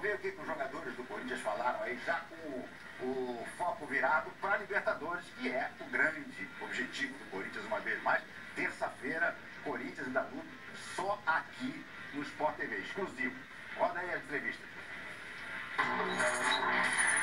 ver o que os jogadores do Corinthians falaram aí, já com o foco virado para a Libertadores, que é o grande objetivo do Corinthians, uma vez mais. Terça-feira, Corinthians e Danúbio, só aqui no Sport TV, exclusivo. Roda aí a entrevista.